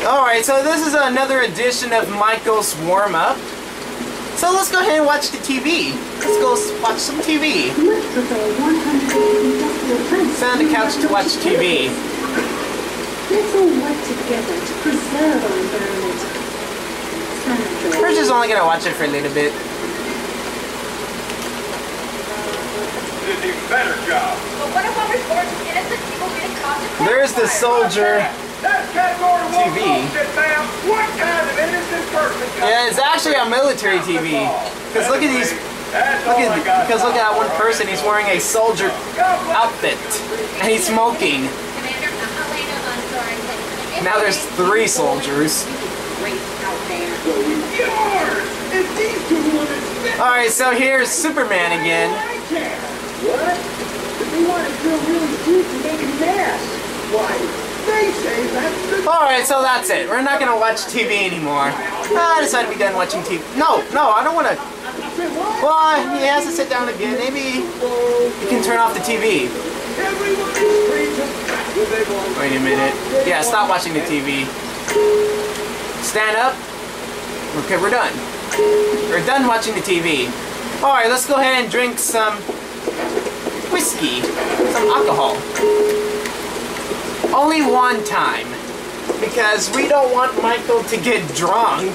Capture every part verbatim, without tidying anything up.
Alright, so this is another edition of Michael's warm-up. So let's go ahead and watch the T V. Let's go watch some T V. Sit on the couch to watch T V. Let's all work together to preserve our environment. We're just only gonna watch it for a little bit. Better job. But what if our reports innocent people getting caught? There's the soldier T V. Yeah, it's actually a military T V. Because look at these. Look at because look at that one person. He's wearing a soldier outfit and he's smoking. Now there's three soldiers. All right, so here's Superman again. What? If they want to drill really deep to make a mess, why? They say that's the... Alright, so that's it. We're not going to watch T V anymore. I decided to be done watching T V. No, no, I don't want to... Well, he has to sit down again. Maybe you can turn off the T V. Wait a minute. Yeah, stop watching the T V. Stand up. Okay, we're done. We're done watching the T V. Alright, let's go ahead and drink some whiskey, some alcohol. Only one time, because we don't want Michael to get drunk.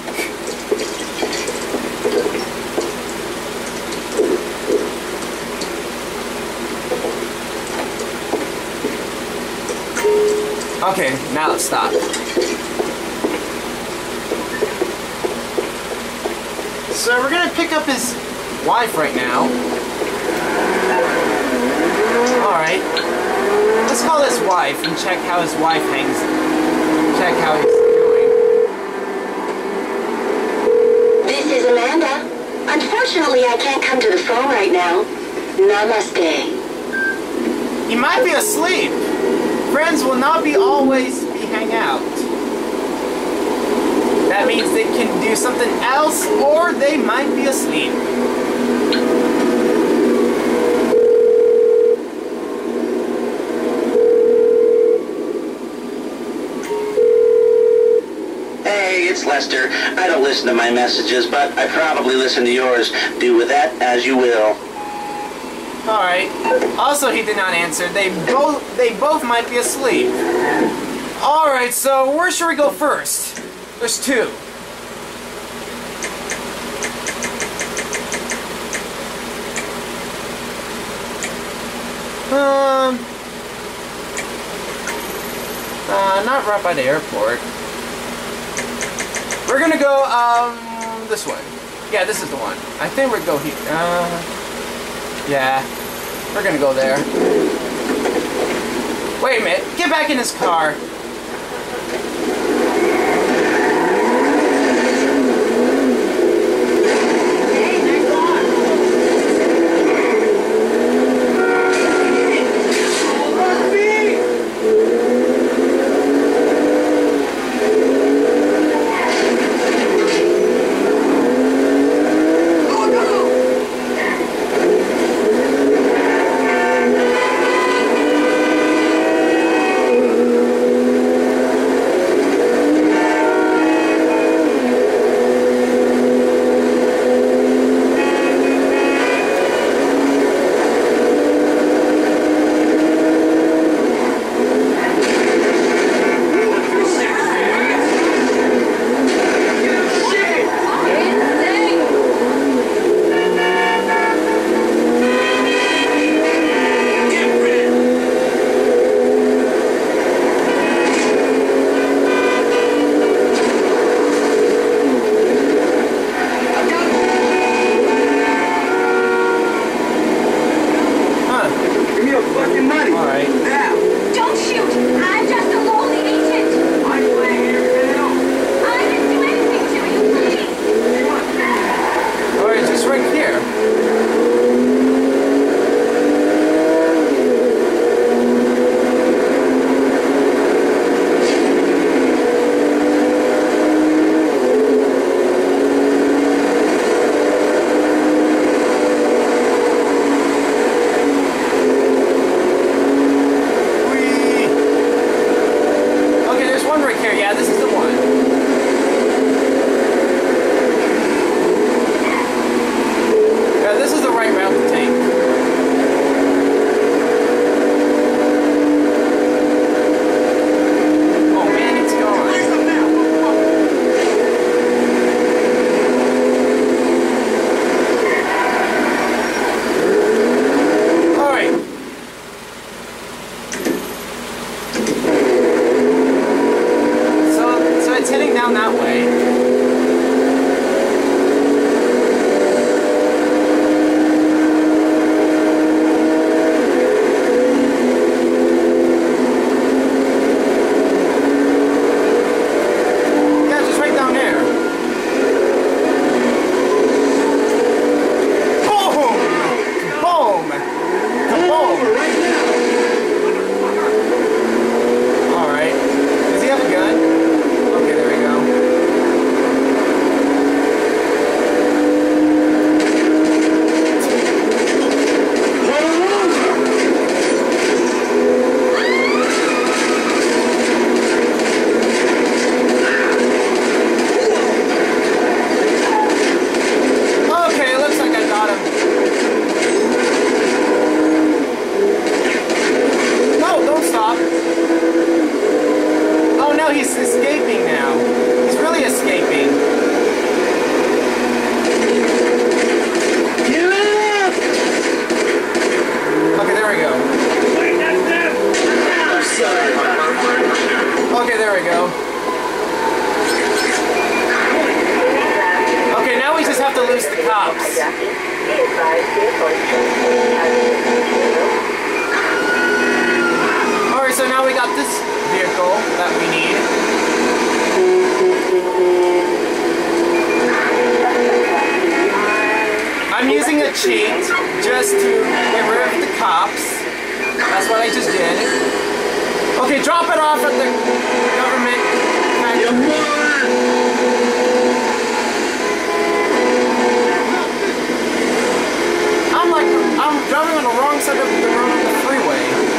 Okay, now let's stop. So we're gonna pick up his wife right now. Alright. Let's call his wife and check how his wife hangs. Check how he's doing. This is Amanda. Unfortunately, I can't come to the phone right now. Namaste. He might be asleep. Friends will not be always be hang out. That means they can do something else or they might be asleep. It's Lester. I don't listen to my messages, but I probably listen to yours. Do with that as you will. Alright. Also, he did not answer. They both they both might be asleep. Alright, so where should we go first? There's two. Um uh, not right by the airport. We're gonna go, um, this one. Yeah, this is the one. I think we're go here. Uh, yeah, we're gonna go there. Wait a minute, get back in his car. down that way. Alright, so now we got this vehicle that we need. I'm using a cheat just to get rid of the cops. That's what I just did. Okay, drop it off at the government factory. I'm like, I'm driving on the wrong side of the road on the freeway.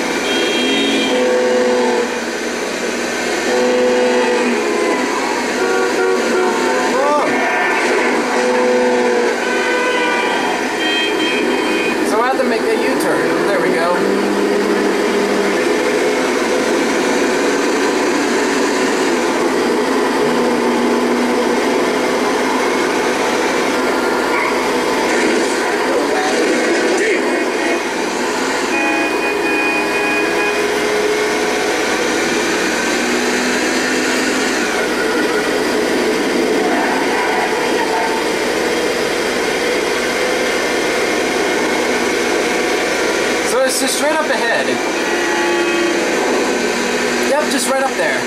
Oh. So I have to make a U-turn. There we go. It's just straight up ahead. Yep, just right up there.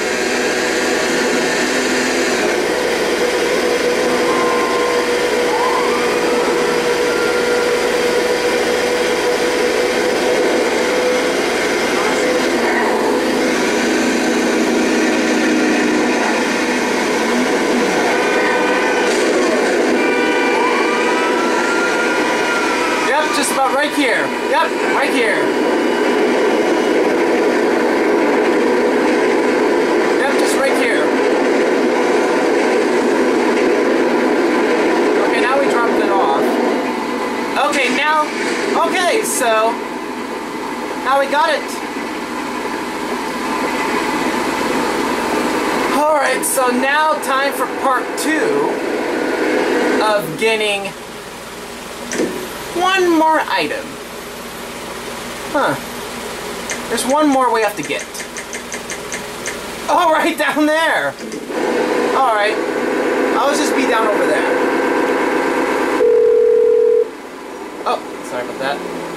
Yep, just about right here. Yep, right here. Yep, just right here. Okay, now we dropped it off. Okay, now, okay, so, now we got it. Alright, so now time for part two of getting one more item. Huh. There's one more we have to get. Oh, right down there. Alright. I'll just be down over there. Oh, sorry about that.